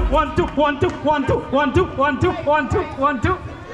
1 2 1 2 1 2 1 2 1 2 1 2 1 2.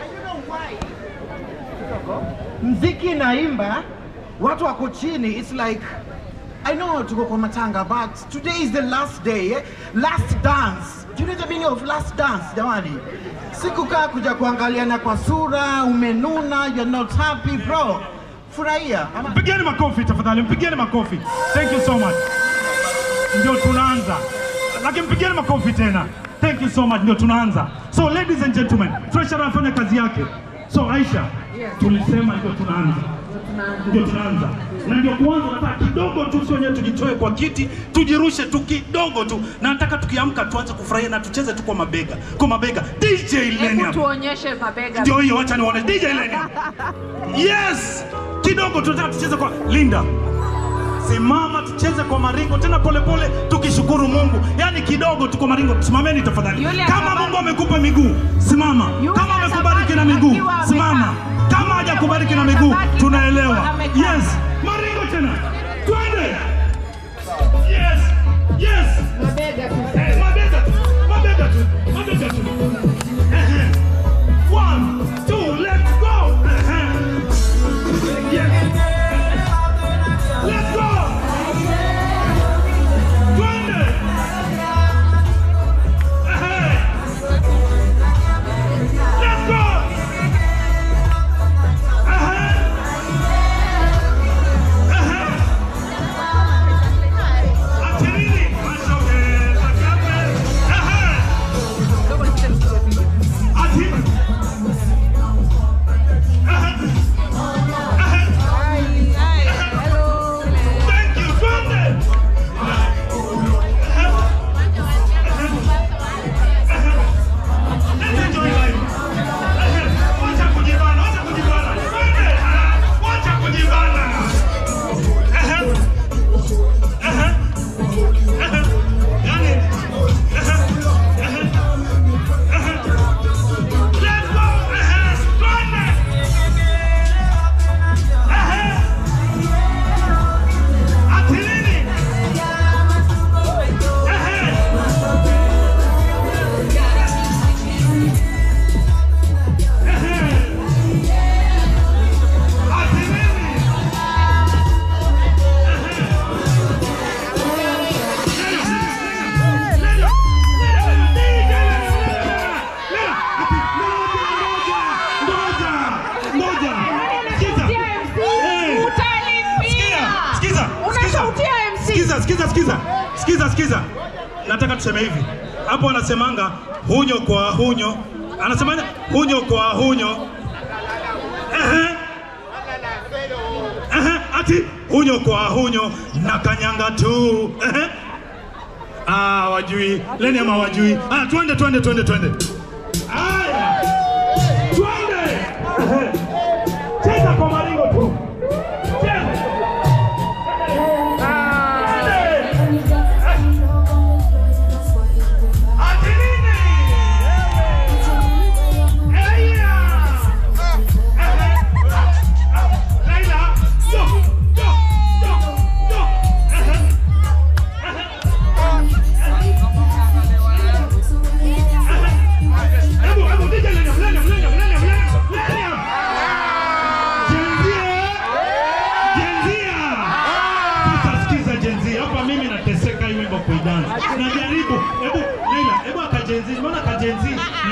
Mziki naimba, watu wako chini, it's like I know tuko kwa matanga, but today is the last day, last dance. Do you know the meaning of last dance, jamani? Sikukaa kuja kuangaliana kwa sura, umenuna, you're not happy, bro. Furahia. Mpigeni makofi tafadhali, mpigeni makofi. Thank you so much. Ndio tunaanza. Lakini mpigeni makofi tena. Thank you so much, ndio tunaanza. So ladies and gentlemen, Treasure anafanya kazi yake. So Aisha, tulisema ndio tunaanza. Ndio tunaanza. Na ndio kwanza nataka kidogo tu sio nyewe tujitoe kwa kiti, tujirushe tu kidogo tu. Na nataka tukiamka tuanze kufurahia na tucheze tu kwa mabega. Kwa mabega. DJ Lenia. Hebu tuonyeshe mabega. Ndio hiyo, acha nione DJ Lenia. Yes! Kidogo tunataka tucheze kwa Linda. Simama tucheze kwa maringo tena pole pole tukishukuru Mungu. Yaani kidogo tuko maringo. Simameni tafadhali. Kama Mungu amekupa miguu, simama. Kama amekubariki na miguu, simama. Kama hajakubariki na miguu, tunaelewa. Yes. Maringo tena. Twende. Yes. Yes. Mabega tu. Mabega tu. Mabega tu. Mabega tu. 1 2 let's go. Yes. Let's go. Twende. Let's go. Sikiza. Nataka tuseme hivi. Hapo anasemanga hunyo kwa hunyo. Anasemanga hunyo kwa hunyo. Ati hunyo kwa hunyo na kanyanga tu. Wajui. Leni ama wajui. Twende. Aya. Twende. Cheza kwa maringo tu. Najaribu, hebu akajenzi, mbona akajenzi?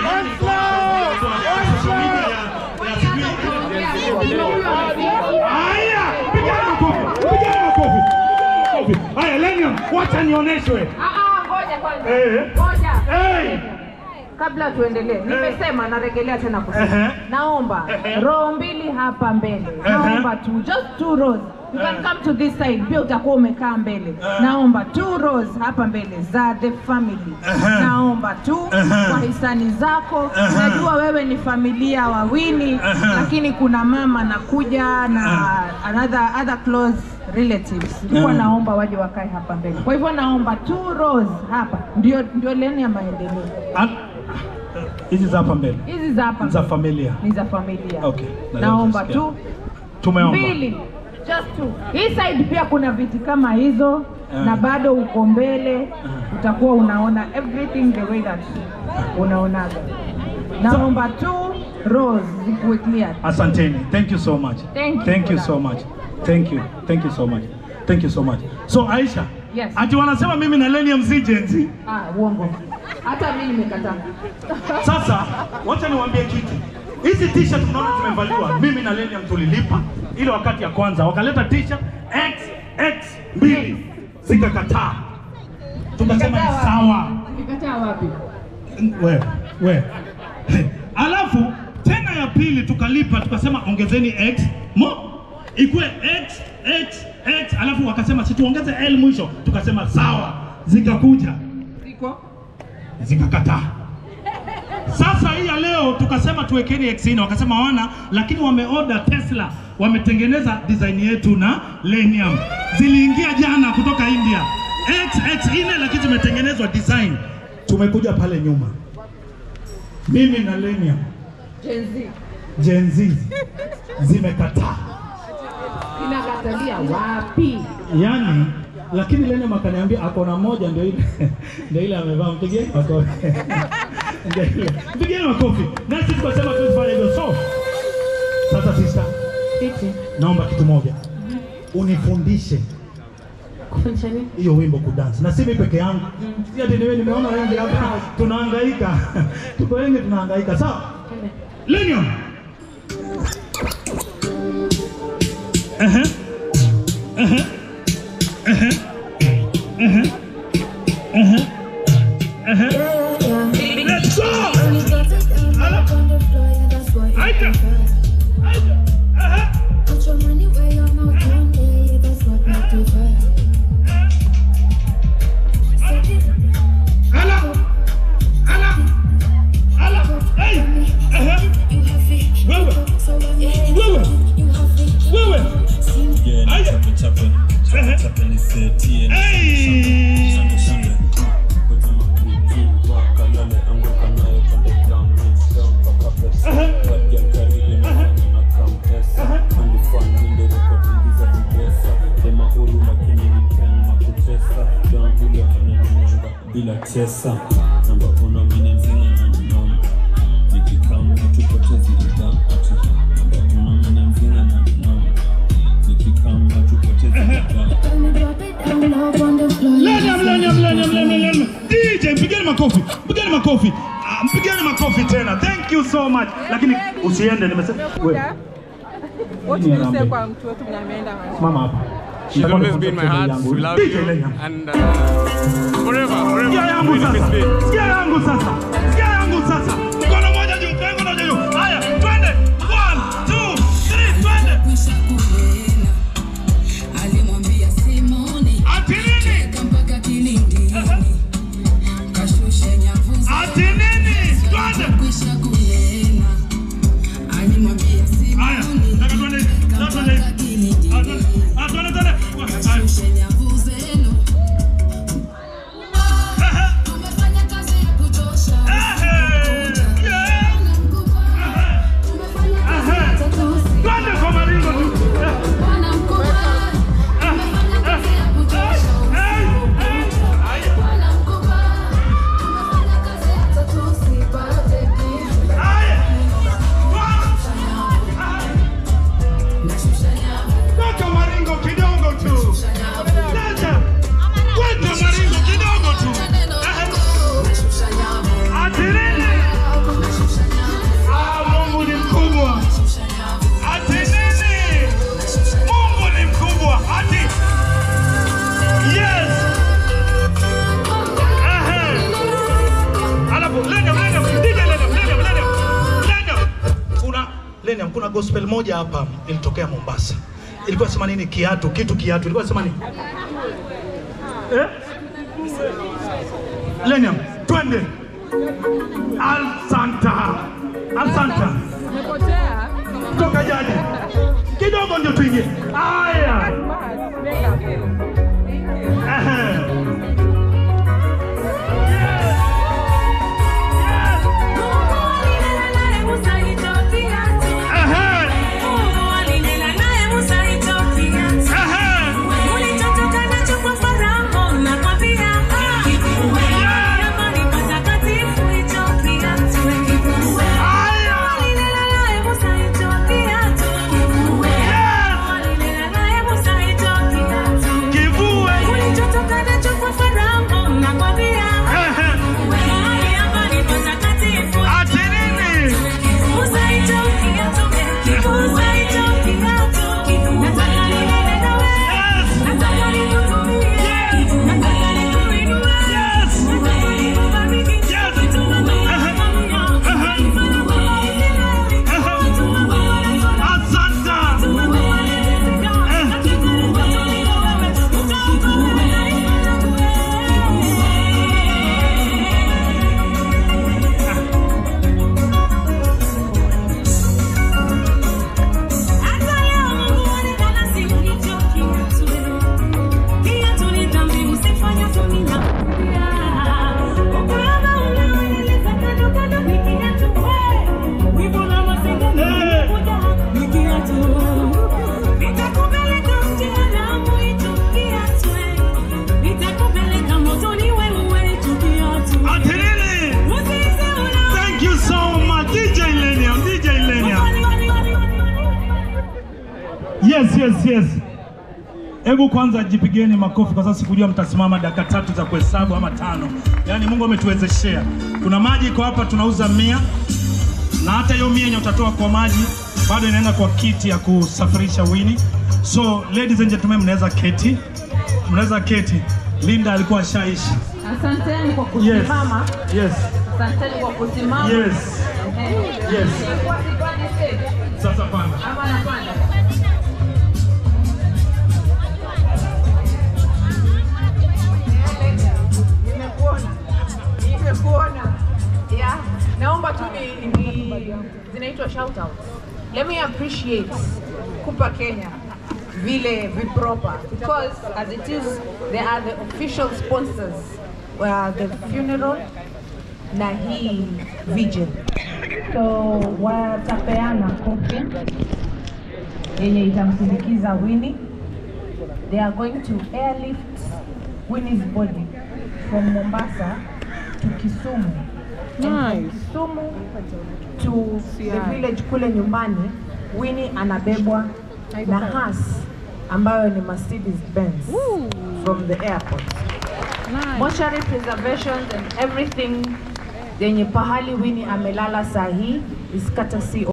Haya, pigana makofi. Haya, Lenium, wacha nioneshwe. Ngoja kwanza. Ngoja. Kabla tuendelee, nimesema narejelea tena kusema. Naomba row mbili hapa mbele. Naomba tu, just 2 rows. You can come to this side, pia utakuwa umekaa mbele. Naomba 2 rows hapa mbele za the family. Naomba tu kwa hisani zako. Najua wewe ni familia wawili, lakini kuna mama nakuja na other close relatives. Nilikuwa naomba waje wakae hapa mbele. Kwa hivyo naomba 2 rows hapa. Ndio leni ya maendeleo. Hizi za hapa mbele. Hizi za hapa. Za familia. Ni za familia. Okay. Naomba tu. Tumeomba. 2. Just two. Hii side pia kuna viti kama hizo na bado uko mbele utakuwa unaona everything the way that unaonaga. Naomba 2 rows zikuwe clear. Asanteni. Thank you so much. Thank you so much. Thank you. Thank you so much. Thank you so much. So Aisha, yes. Ati wanasema mimi na Lenium si jenzi. Uongo. Hata mimi nimekataa. Sasa wacha niwaambie kitu. Hizi t-shirt tunaona tumevaliwa, mimi na Lenium tulilipa ile wakati ya kwanza. Wakaleta t-shirt XX2 zikakataa. Tukasema ni sawa. Nikataa wapi? Wewe. Alafu tena ya pili tukalipa, tukasema ongezeni X ikuwe X, alafu wakasema si tuongeze L mwisho, tukasema sawa. Zikakuja zikakataa. Sasa hii ya leo tukasema tuwekeni X4, wakasema wana, lakini wameorder Tesla, wametengeneza design yetu na Lenium. Ziliingia jana kutoka India. X4 lakini zimetengenezwa design. Tumekuja pale nyuma. Mimi na Lenium. Gen Z zimekataa. Inakatalia wapi? Yani, lakini Lenium akaniambia akona moja ndio ile amevaa, mpigie makofi. Mpigie makofi. Na sisi tukasema tufanye hivyo. So sasa sister, naomba kitu moja. Unifundishe hiyo wimbo kudance. Na si mimi peke yangu. Si ati nimeona wengi hapa tunahangaika. Tuko wengi tunahangaika. Sawa? Lenium. Let's go. bila chesa namba ona mine mzinga na namba nikikam tupotezi idam ati namba ona mine mzinga na namba nikikam tupotezi idam. Lenium. DJ mpigeni makofi. Mpigeni makofi tena. Thank you so much. Lakini usiende, nimesema wewe. What do you say kwa mtu wetu mnameenda? Mama hapa. She's always been my heart. We love you. And forever. Sikia yangu sasa. Mkono moja juu, mkono moja juu. Haya, twende. 1, 2, 3, twende. Alimwambia Simoni. Ati nini? Mpaka kilindi. Kashusha nyavu. Ati nini? Twende. Kwisha kunena. Alimwambia Simoni. Haya, nataka twende. Kashusha nyavu zenu. Tumefanya kazi ya kuchosha. Twende kwa maringo tu. Kuna gospel moja hapa ilitokea Mombasa. Ilikuwa sema nini? Kiatu. Ilikuwa sema nini? Lenium, twende. Al-Santa. Umepotea. Toka jadi. Kidogo ndio tuingie. Haya. Yes. Hebu kwanza jipigeni makofi kwa sababu sikujua mtasimama dakika 3 za kuhesabu ama 5. Yaani Mungu ametuwezeshea. Kuna maji iko hapa tunauza 100. Na hata hiyo 100 yenye utatoa kwa maji bado inaenda kwa kiti ya kusafirisha Winnie. So ladies and gentlemen, mnaweza keti. Linda alikuwa ashaishi. Asanteni kwa kusimama. Yes. Asanteni kwa kusimama. Yes. Sasa panda. Ama napanda. Nimekuona. Yeah. Naomba tu zinaitwa shout out. Let me appreciate Kupa Kenya vile viproper, because as it is they are the official sponsors the funeral na hii vigil. So watapeana kofi yenye itamsindikiza Winnie. They are going to airlift Winnie's body from Mombasa to Kisumu. Nice. Kisumu to the village kule nyumbani. Winnie anabebwa na Haas ambayo ni Mercedes Benz from the airport. Nice. Mortuary preservations and everything yenye pahali Winnie amelala sahi is courtesy